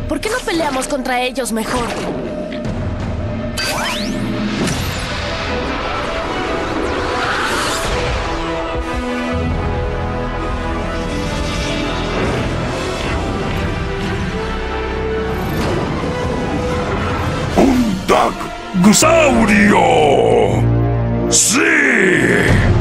¿Por qué no peleamos contra ellos mejor? ¡Un Daggusaurio! ¡Sí!